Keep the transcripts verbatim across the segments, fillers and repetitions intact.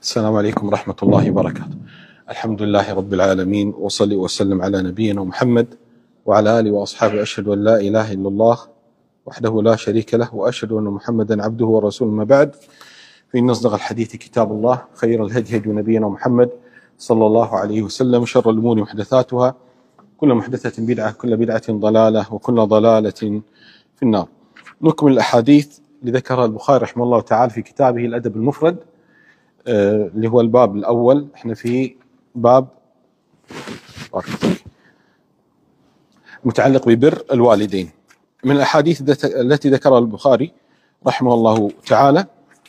السلام عليكم ورحمة الله وبركاته. الحمد لله رب العالمين، وصلي وسلم على نبينا محمد وعلى آله وأصحابه. أشهد أن لا إله إلا الله وحده لا شريك له، وأشهد أن محمدا عبده ورسوله. ما بعد، فإن أصدق الحديث كتاب الله، خير الهدي هدي نبينا محمد صلى الله عليه وسلم، شر الأمور محدثاتها، كل محدثة بدعة، كل بدعة ضلالة، وكل ضلالة في النار. نكمل الأحاديث اللي ذكرها البخاري رحمه الله تعالى في كتابه الأدب المفرد، آه اللي هو الباب الأول. احنا في باب متعلق ببر الوالدين. من الأحاديث التي ذكرها البخاري رحمه الله تعالى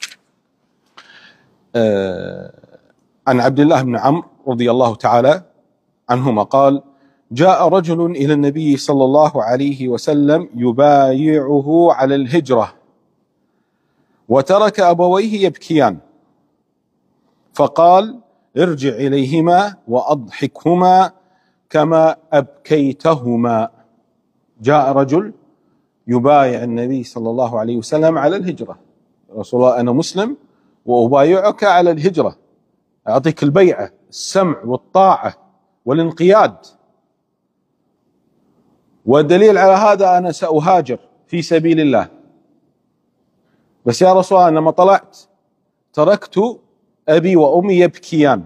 آه عن عبد الله بن عمرو رضي الله تعالى عنهما قال: جاء رجل إلى النبي صلى الله عليه وسلم يبايعه على الهجرة، وترك أبويه يبكيان، فقال: ارجع إليهما وأضحكهما كما أبكيتهما. جاء رجل يبايع النبي صلى الله عليه وسلم على الهجرة: رسول الله، أنا مسلم وأبايعك على الهجرة، أعطيك البيعة، السمع والطاعة والانقياد، والدليل على هذا أنا سأهاجر في سبيل الله، بس يا رسول الله لما طلعت تركت أبي وأمي يبكيان.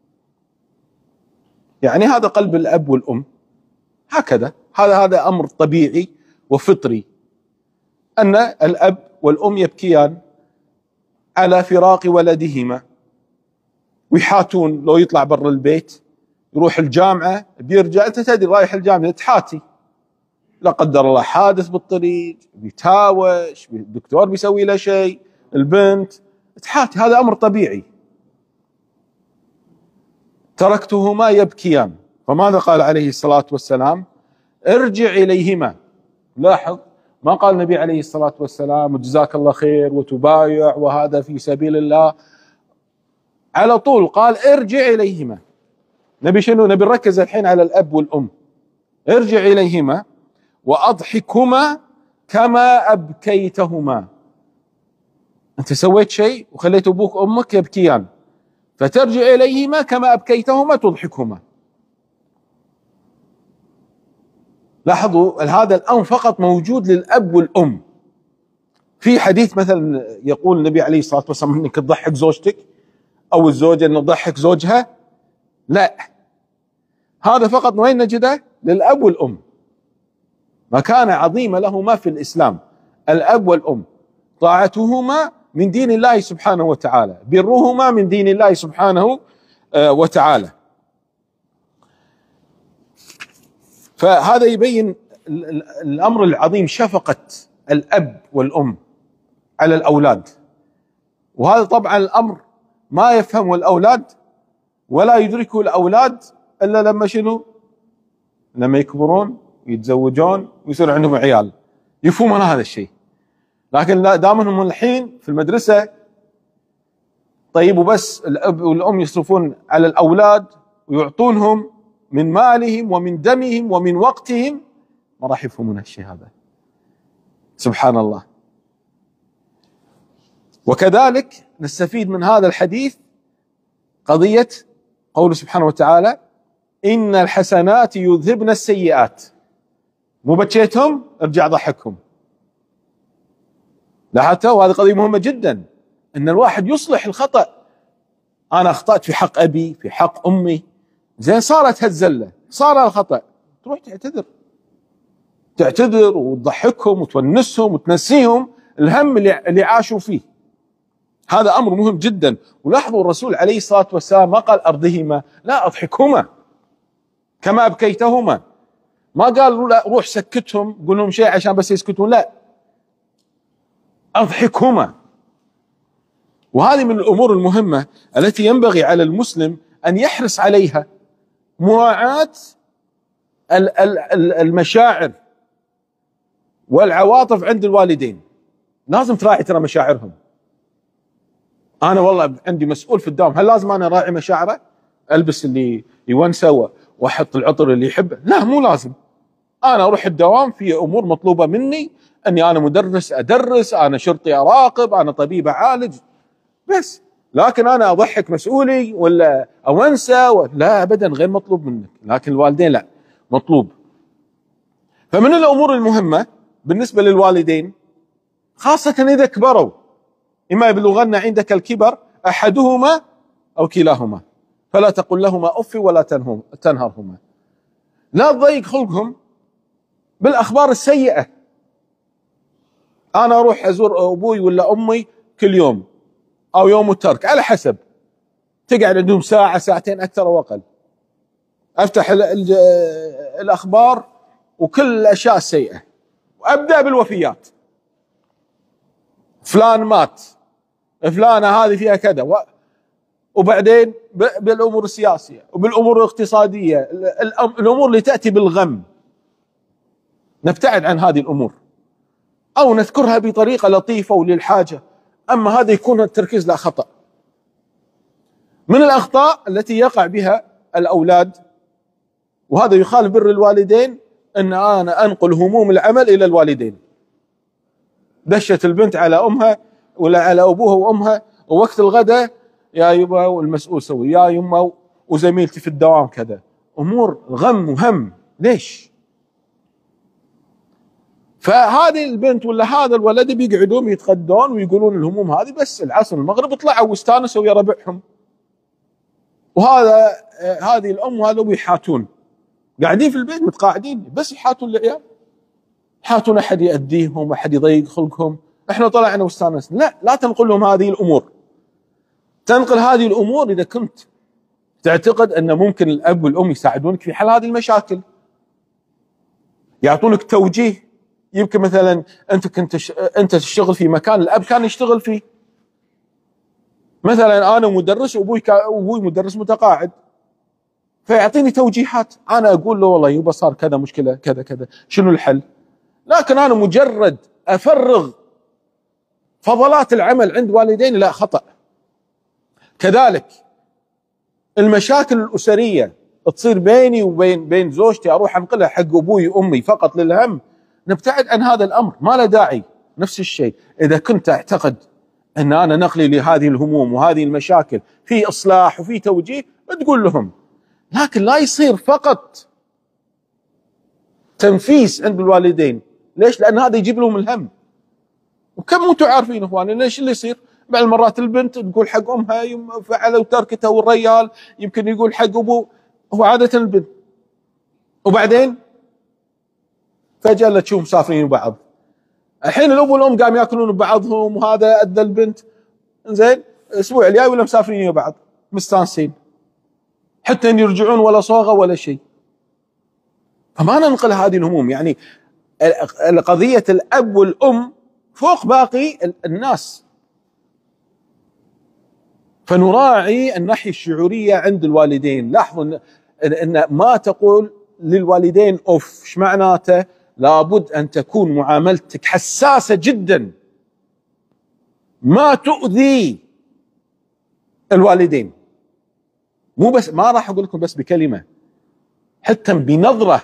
يعني هذا قلب الأب والأم، هكذا، هذا هذا أمر طبيعي وفطري، أن الأب والأم يبكيان على فراق ولدهما، ويحاتون. لو يطلع برا البيت يروح الجامعة بيرجع، أنت تدري رايح الجامعة تحاتي، لا قدر الله حادث بالطريق، بيتهاوش، الدكتور بيسوي له شيء، البنت تحاتي، هذا أمر طبيعي. تركتهما يبكيان، فماذا قال عليه الصلاة والسلام؟ ارجع إليهما. لاحظ، ما قال النبي عليه الصلاة والسلام جزاك الله خير وتبايع وهذا في سبيل الله، على طول قال ارجع إليهما. نبي شنو؟ نبي نركز الحين على الأب والأم. ارجع إليهما وأضحكهما كما أبكيتهما. أنت سويت شيء وخليت أبوك وأمك يبكيان، فترجع إليهما كما أبكيتهما تضحكهما. لاحظوا، هذا الأمر فقط موجود للأب والأم. في حديث مثلا يقول النبي عليه الصلاة والسلام انك تضحك زوجتك او الزوجة ان تضحك زوجها، لا، هذا فقط وين نجده؟ للأب والأم. مكانة عظيمة لهما في الإسلام، الأب والأم، طاعتهما من دين الله سبحانه وتعالى، برهما من دين الله سبحانه وتعالى. فهذا يبين الأمر العظيم، شفقة الأب والأم على الأولاد. وهذا طبعا الأمر ما يفهمه الأولاد ولا يدركه الأولاد إلا لما شنو؟ لما يكبرون ويتزوجون ويصير عندهم عيال يفهمون هذا الشيء. لكن دامهم الحين في المدرسة، طيب وبس الأب والأم يصرفون على الأولاد ويعطونهم من مالهم ومن دمهم ومن وقتهم، ما راح يفهمون هالشيء هذا. سبحان الله. وكذلك نستفيد من هذا الحديث قضية قوله سبحانه وتعالى: إن الحسنات يذهبن السيئات. مو بكيتهم، ارجع ضحكهم. لاحظتوا؟ وهذه قضية مهمة جدا، ان الواحد يصلح الخطأ. انا اخطأت في حق ابي، في حق امي، زين صارت هالزلة، صار الخطأ، تروح تعتذر، تعتذر وتضحكهم وتونسهم وتنسيهم الهم اللي عاشوا فيه. هذا امر مهم جدا. ولاحظوا الرسول عليه الصلاة والسلام ما قال ارضهما، لا، اضحكهما كما ابكيتهما. ما قال لا روح سكتهم قول لهم شيء عشان بس يسكتون، لا، اضحكهما. وهذه من الامور المهمة التي ينبغي على المسلم ان يحرص عليها، مراعاة المشاعر والعواطف عند الوالدين. لازم تراعي ترى مشاعرهم. انا والله عندي مسؤول في الدوام، هل لازم انا اراعي مشاعره؟ البس اللي يونسه واحط العطر اللي يحبه؟ لا، مو لازم. انا اروح الدوام في امور مطلوبه مني، اني انا مدرس ادرس، انا شرطي اراقب، انا طبيب اعالج، بس لكن انا اضحك مسؤولي ولا او انسى و... لا ابدا، غير مطلوب منك، لكن الوالدين لا، مطلوب. فمن الامور المهمه بالنسبه للوالدين، خاصه اذا كبروا، اما يبلغن عندك الكبر احدهما او كلاهما فلا تقل لهما اف ولا تنهم تنهرهما. لا تضيق خلقهم بالاخبار السيئه. انا اروح ازور ابوي ولا امي كل يوم او يوم الترك على حسب، تقعد عندهم ساعه ساعتين اكثر او اقل، افتح ال ال الاخبار وكل الاشياء السيئه، وابدا بالوفيات، فلان مات، فلانه هذه فيها كذا، و... وبعدين بالامور السياسيه وبالامور الاقتصاديه، الامور اللي تاتي بالغم نبتعد عن هذه الامور او نذكرها بطريقه لطيفه وللحاجه، اما هذا يكون التركيز لا خطا. من الاخطاء التي يقع بها الاولاد، وهذا يخالف بر الوالدين، ان انا انقل هموم العمل الى الوالدين. دشت البنت على امها ولا على ابوها وامها، ووقت الغداء يا يبا والمسؤول سوي، يا يما وزميلتي في الدوام كذا، امور غم وهم. ليش؟ فهذه البنت ولا هذا الولد بيقعدون يتغدون ويقولون الهموم هذه، بس العصر المغرب طلعوا واستانسوا ويا ربعهم، وهذا هذه الام وهذا ابو يحاتون، قاعدين في البيت متقاعدين بس يحاتون العيال، يحاتون احد يأديهم، احد يضيق خلقهم، احنا طلعنا واستانسنا. لا، لا تنقل لهم هذه الامور. تنقل هذه الامور اذا كنت تعتقد ان ممكن الاب والام يساعدونك في حل هذه المشاكل، يعطونك توجيه. يمكن مثلا انت كنت انت تشتغل في مكان الاب كان يشتغل فيه، مثلا انا مدرس وابوي ابوي مدرس متقاعد، فيعطيني توجيهات، انا اقول له والله يبا صار كذا مشكله كذا كذا، شنو الحل؟ لكن انا مجرد افرغ فضلات العمل عند والديني، لا، خطأ. كذلك المشاكل الاسريه تصير بيني وبين بين زوجتي، اروح انقلها حق ابوي وامي فقط للهم، نبتعد عن هذا الامر، ما له داعي. نفس الشيء اذا كنت تعتقد ان انا نقلي لهذه الهموم وهذه المشاكل في اصلاح وفي توجيه، تقول لهم، لكن لا يصير فقط تنفيس عند الوالدين. ليش؟ لان هذا يجيب لهم الهم. وكم انتم عارفين اخواني ليش اللي يصير؟ بعض المرات البنت تقول حق امها يم فعلوا تركتها، والرجال يمكن يقول حق ابوه، هو عاده البنت، وبعدين فجاه لا تشوف مسافرين بعض. الحين الاب والام قام ياكلون ببعضهم، وهذا ادى البنت زين الاسبوع الجاي ولا مسافرين ويا بعض مستانسين، حتى ان يرجعون ولا صوغه ولا شيء. فما ننقل هذه الهموم. يعني قضيه الاب والام فوق باقي الناس، فنراعي الناحيه الشعوريه عند الوالدين. لاحظوا ان ما تقول للوالدين اوف، ايش معناته؟ لابد ان تكون معاملتك حساسه جدا، ما تؤذي الوالدين. مو بس، ما راح اقول لكم بس بكلمه، حتى بنظره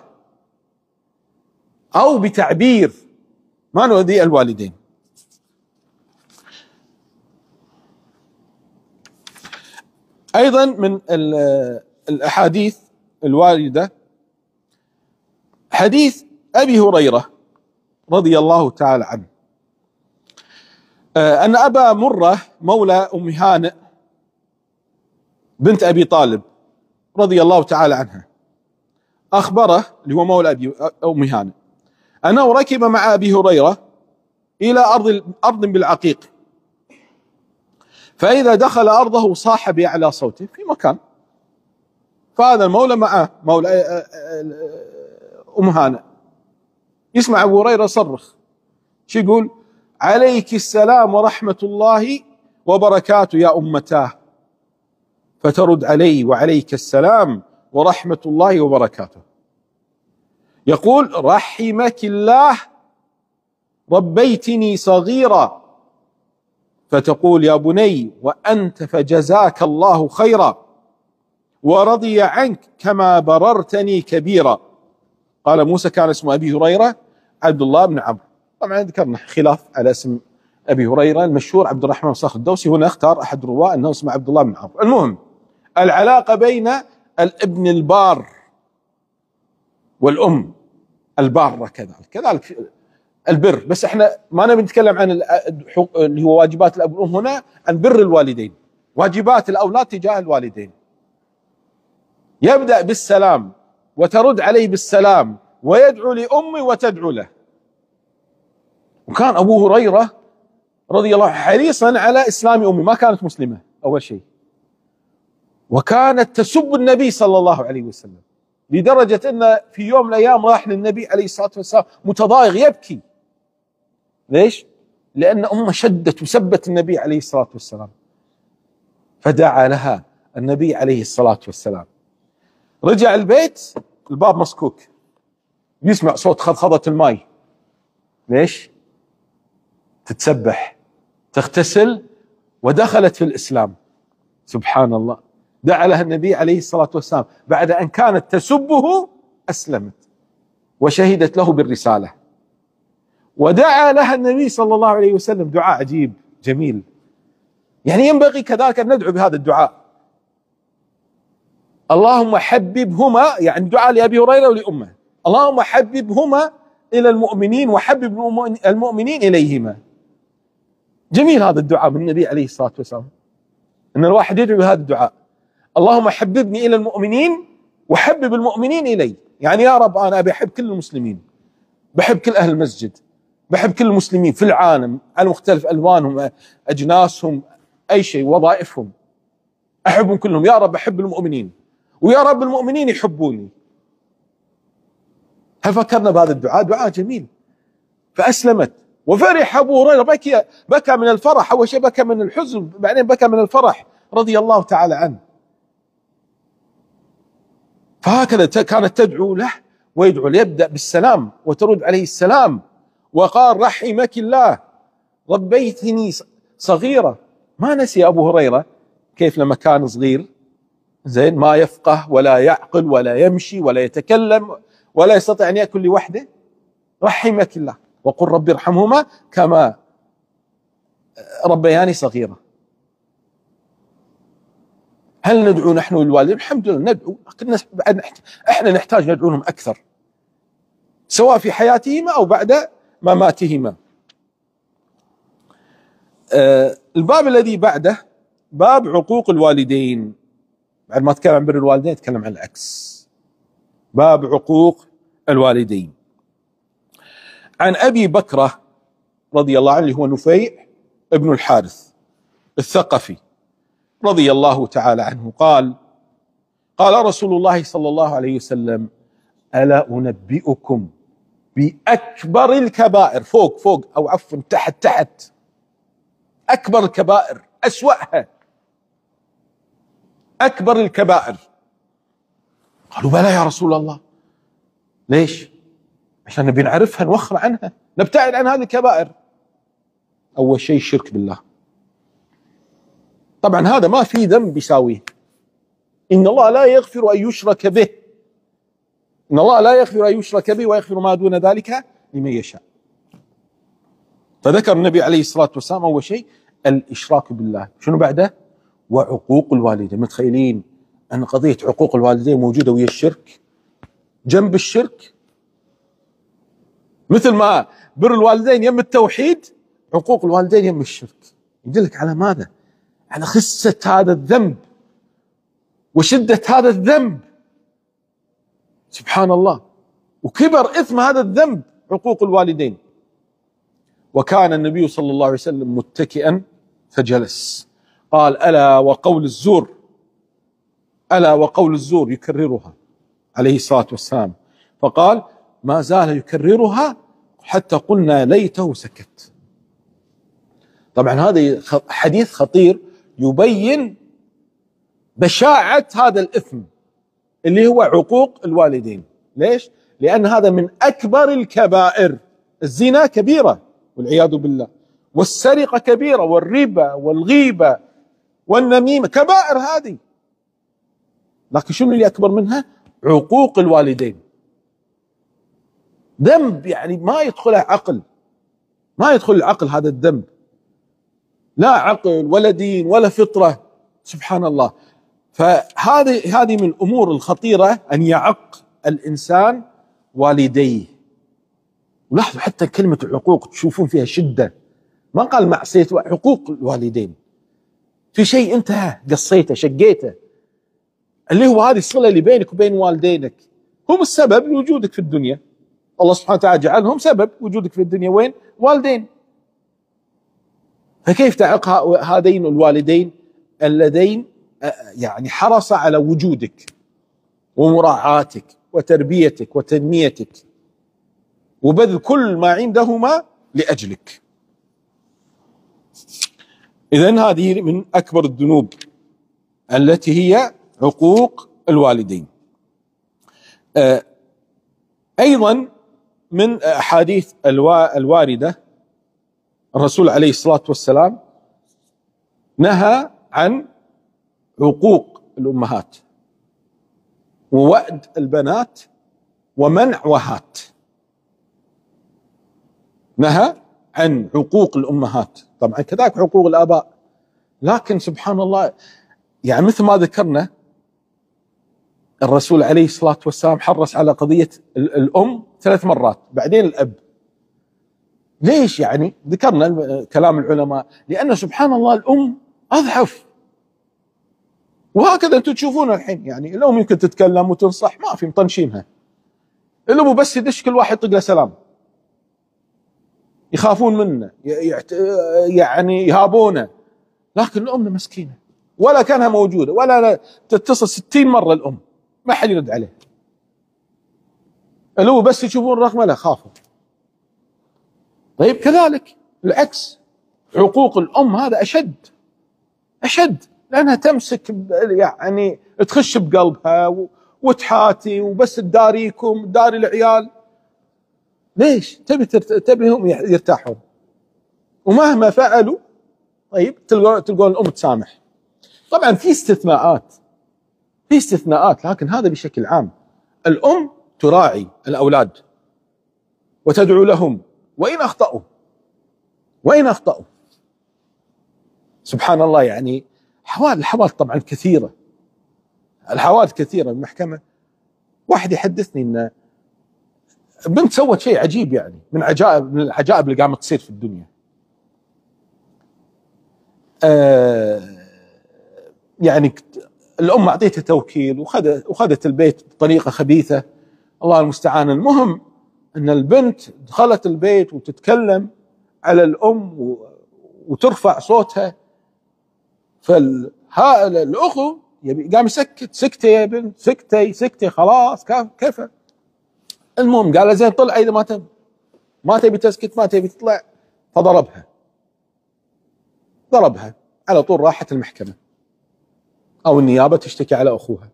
او بتعبير ما نؤذي الوالدين. ايضا من الاحاديث الوارده حديث ابي هريره رضي الله تعالى عنه، ان ابا مره مولى ام هانئ بنت ابي طالب رضي الله تعالى عنها اخبره، اللي هو مولى ابي ام هانئ، انه ركب مع ابي هريره الى ارض ارض بالعقيق، فاذا دخل ارضه صاح باعلى صوته في مكان، فهذا المولى معه مولى ام هانئ، يسمع ابو هريره صرخ، شو يقول؟ عليك السلام ورحمه الله وبركاته يا امتاه، فترد عليه وعليك السلام ورحمه الله وبركاته. يقول رحمك الله ربيتني صغيرا، فتقول يا بني وأنت فجزاك الله خيرا ورضي عنك كما بررتني كبيرا. قال موسى كان اسم أبي هريرة عبد الله بن عمرو. طبعا ذكرنا خلاف على اسم أبي هريرة المشهور عبد الرحمن بن صخر الدوسي، هنا اختار أحد الرواة أنه اسمه عبد الله بن عمرو. المهم العلاقة بين الابن البار والأم البارة كذلك كذلك البر، بس احنا ما نبي نتكلم عن اللي هو واجبات الأب والأم، هنا عن بر الوالدين، واجبات الأولاد تجاه الوالدين. يبدأ بالسلام وترد عليه بالسلام ويدعو لأمي وتدعو له. وكان أبو هريرة رضي الله عنه حريصا على إسلام أمي، ما كانت مسلمة أول شيء، وكانت تسب النبي صلى الله عليه وسلم، لدرجة أن في يوم من الأيام راح للنبي عليه الصلاة والسلام متضايق يبكي. ليش؟ لأن أمه شدت وسبت النبي عليه الصلاة والسلام، فدعا لها النبي عليه الصلاة والسلام. رجع البيت الباب مسكوك، يسمع صوت خضخضة الماء. ليش؟ تتسبح تغتسل ودخلت في الإسلام. سبحان الله، دعا لها النبي عليه الصلاة والسلام بعد أن كانت تسبه، أسلمت وشهدت له بالرسالة. ودعا لها النبي صلى الله عليه وسلم دعاء عجيب جميل، يعني ينبغي كذلك أن ندعو بهذا الدعاء. اللهم حببهما، يعني دعاء لأبي هريرة ولأمه، اللهم حببهما إلى المؤمنين وحبب المؤمنين إليهما. جميل هذا الدعاء من النبي عليه الصلاة والسلام، أن الواحد يدعو بهذا الدعاء، اللهم حببني إلى المؤمنين وحبب المؤمنين إلي. يعني يا رب أنا أبي أحب كل المسلمين، بحب كل أهل المسجد، بحب كل المسلمين في العالم على مختلف ألوانهم أجناسهم أي شيء وظائفهم، أحبهم كلهم يا رب، أحب المؤمنين، ويا رب المؤمنين يحبوني. هل فكرنا بهذا الدعاء؟ دعاء جميل. فأسلمت وفرح أبو هريرة، بكى بكى من الفرح، أول شيء بكى من الحزن، بعدين بكى من الفرح رضي الله تعالى عنه. فهكذا كانت تدعو له ويدعو، يبدأ بالسلام وترد عليه السلام. وقال رحمك الله ربيتني صغيرة. ما نسي أبو هريرة كيف لما كان صغير زين ما يفقه ولا يعقل ولا يمشي ولا يتكلم ولا يستطيع أن يأكل لوحده، رحمك الله وقل رب ارحمهما كما ربياني صغيرة. هل ندعو نحن للوالدين؟ الحمد لله ندعو، لكن احنا نحتاج ندعو لهم أكثر، سواء في حياتهما أو بعد مماتهما. آه الباب الذي بعده باب عقوق الوالدين. بعد ما تكلم عن بر الوالدين يتكلم عن العكس، باب عقوق الوالدين. عن أبي بكرة رضي الله عنه اللي هو نفيع ابن الحارث الثقفي رضي الله تعالى عنه قال قال رسول الله صلى الله عليه وسلم ألا أنبئكم بأكبر الكبائر، فوق فوق أو عفوا تحت تحت، أكبر الكبائر أسوأها، أكبر الكبائر. قالوا بلى يا رسول الله. ليش؟ عشان نبي نعرفها، نوخر عنها، نبتعد عن هذه الكبائر. أول شيء الشرك بالله، طبعا هذا ما في ذنب يساويه، إن الله لا يغفر أن يشرك به، إن الله لا يغفر أن يشرك به ويغفر ما دون ذلك لمن يشاء. فذكر النبي عليه الصلاة والسلام أول شيء الإشراك بالله، شنو بعده؟ وعقوق الوالدين. متخيلين أن قضية عقوق الوالدين موجودة ويا الشرك، جنب الشرك، مثل ما بر الوالدين يم التوحيد، عقوق الوالدين يم الشرك. يدلك على ماذا؟ على خسة هذا الذنب وشدة هذا الذنب، سبحان الله، وكبر إثم هذا الذنب عقوق الوالدين. وكان النبي صلى الله عليه وسلم متكئا فجلس، قال ألا وقول الزور، ألا وقول الزور، يكررها عليه الصلاة والسلام، فقال ما زال يكررها حتى قلنا ليته سكت. طبعا هذا حديث خطير يبين بشاعة هذا الإثم اللي هو عقوق الوالدين. ليش؟ لأن هذا من أكبر الكبائر. الزنا كبيرة والعياذ بالله، والسرقة كبيرة، والربا والغيبة والنميمة كبائر هذه، لكن شنو اللي أكبر منها؟ عقوق الوالدين. ذنب يعني ما يدخله عقل، ما يدخل العقل هذا الذنب، لا عقل ولا دين ولا فطرة، سبحان الله. فهذه هذه من الأمور الخطيرة أن يعق الإنسان والديه. ولاحظوا حتى كلمة العقوق تشوفون فيها شدة، ما قال معصية، حقوق الوالدين في شيء أنت قصيته شقيته، اللي هو هذه الصلة اللي بينك وبين والدينك، هم السبب لوجودك في الدنيا. الله سبحانه وتعالى جعلهم سبب وجودك في الدنيا، وين؟ والدين. فكيف تعق هذين الوالدين اللذين يعني حرص على وجودك ومراعاتك وتربيتك وتنميتك وبذل كل ما عندهما لأجلك. إذن هذه من أكبر الذنوب التي هي عقوق الوالدين. أيضا من أحاديث الواردة الرسول عليه الصلاة والسلام نهى عن عقوق الأمهات ووأد البنات ومنع وهات. نهى عن عقوق الأمهات، طبعا كذلك عقوق الآباء، لكن سبحان الله يعني مثل ما ذكرنا الرسول عليه الصلاة والسلام حرص على قضية الأم ثلاث مرات، بعدين الأب. ليش؟ يعني ذكرنا كلام العلماء، لأن سبحان الله الأم أضعف، وهكذا أنتم تشوفون الحين يعني الأم يمكن تتكلم وتنصح، ما في مطنشينها، الأم بس يدش كل واحد يطق له سلام، يخافون منه يعني يهابونه، لكن الأم مسكينة ولا كانها موجودة، ولا تتصل ستين مرة الأم ما حد يرد عليه، الأم بس يشوفون رقمه لا خافوا. طيب كذلك العكس، عقوق الأم هذا أشد أشد، لأنها تمسك يعني تخش بقلبها وتحاتي وبس تداريكم تداري العيال. ليش؟ تبي تبيهم يرتاحون، ومهما فعلوا طيب تلقون تلقون الأم تسامح. طبعا في استثناءات في استثناءات لكن هذا بشكل عام الأم تراعي الأولاد وتدعو لهم وإن أخطأوا وإن أخطأوا سبحان الله. يعني حوادث الحوادث طبعا كثيرة، الحوادث كثيرة. المحكمة واحد يحدثني إن بنت سوت شيء عجيب، يعني من عجائب من العجائب اللي قامت تصير في الدنيا. آه يعني الأم أعطيتها توكيل وخذت وخذت البيت بطريقة خبيثة، الله المستعان. المهم أن البنت دخلت البيت وتتكلم على الأم وترفع صوتها، فالأخو قام يسكت، سكتي يا بنت سكتي سكتي خلاص كيف. المهم قال زين طلع إذا ما تبي ما تبي تسكت ما تبي تطلع، فضربها ضربها على طول. راحت المحكمة أو النيابة تشتكي على أخوها،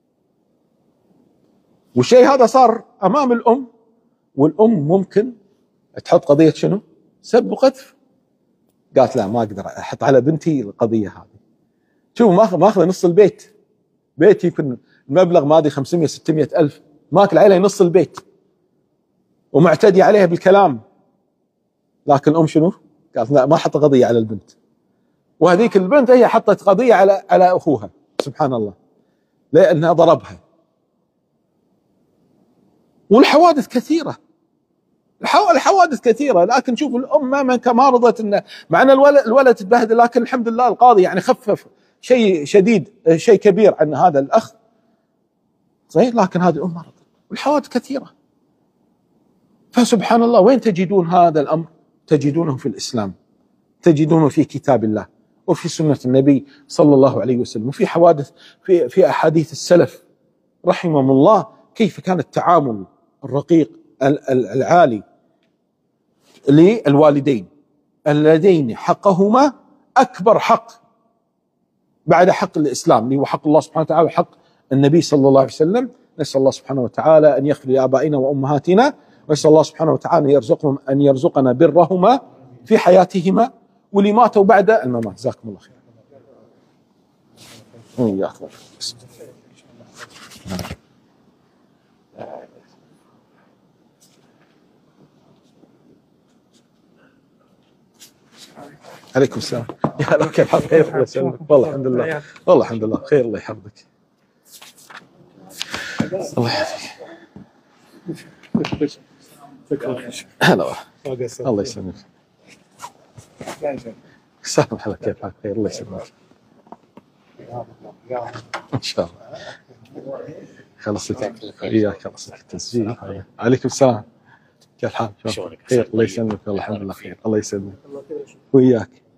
والشيء هذا صار أمام الأم، والأم ممكن تحط قضية شنو؟ سب وقذف. قالت لا ما أقدر أحط على بنتي القضية هذه. شوفوا ماخذ ماخذ نص البيت، بيت يمكن المبلغ ما أدري خمسمية ستمية ألف، ماكل عليه نص البيت ومعتدي عليها بالكلام، لكن الأم شنو؟ قالت لا ما حط قضية على البنت، وهذيك البنت هي حطت قضية على على أخوها سبحان الله لأنها ضربها. والحوادث كثيرة، الحوادث كثيرة، لكن شوف الأم ما ما رضت إنه مع أن الولد الولد تبهدل، لكن الحمد لله القاضي يعني خفف شيء شديد شيء كبير عن هذا الأخ صحيح، لكن هذه الأم ما رضت. والحوادث كثيرة. فسبحان الله وين تجدون هذا الأمر؟ تجدونه في الإسلام، تجدونه في كتاب الله وفي سنة النبي صلى الله عليه وسلم، وفي حوادث في في أحاديث السلف رحمهم الله كيف كان التعامل الرقيق العالي للوالدين اللذين حقهما أكبر حق بعد حق الإسلام اللي هو حق الله سبحانه وتعالى وحق النبي صلى الله عليه وسلم. نسأل الله سبحانه وتعالى أن يغفر لآبائنا وأمهاتنا، ونسأل الله سبحانه وتعالى أن يرزقهم أن يرزقنا برهما في حياتهما واللي ماتوا بعد الممات. جزاكم الله خير. وإياكم. عليكم السلام. يا هلا كيف حالك؟ خير الله يسلمك. والله الحمد لله، والله الحمد لله خير الله يحفظك. الله يحفظك. هلا الله يسلمك. سلام حالك كيف حالك؟ خير الله يسلمك. ان شاء الله خلصت وياك، خلصت التسجيل. عليكم السلام، كيف حالك؟ خير الله يسلمك. والله الحمد لله خير الله يسلمك وياك.